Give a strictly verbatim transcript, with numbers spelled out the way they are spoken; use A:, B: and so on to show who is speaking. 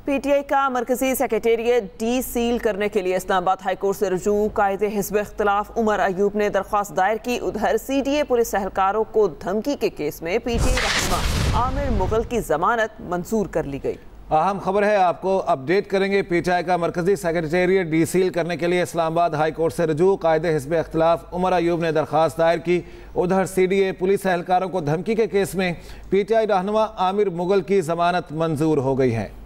A: PTI का मरकजी secretariat D seal करने के लिए इस्लामाबाद हाईकोर्ट से रुजू कायदे हिज़्ब इख्तिलाफ उमर अयूब ने दरख्वास्त दायर की। उधर सी डी ए पुलिस एहलकारों को धमकी के केस में पीटीआई रहनुमा आमिर मुगल की जमानत मंजूर कर ली गई।
B: अहम खबर है, आपको अपडेट करेंगे। पीटीआई का मरकजी सेक्रेटेरिएट डी सील करने के लिए इस्लामाबाद हाई कोर्ट से रुजू कायदे हिज़्ब इख्तिलाफ उमर अयूब ने दरख्वास्त दायर की। उधर सी डी ए पुलिस एहलकारों को धमकी के केस में पीटीआई रहनुमा आमिर मुगल की जमानत मंजूर हो गई है।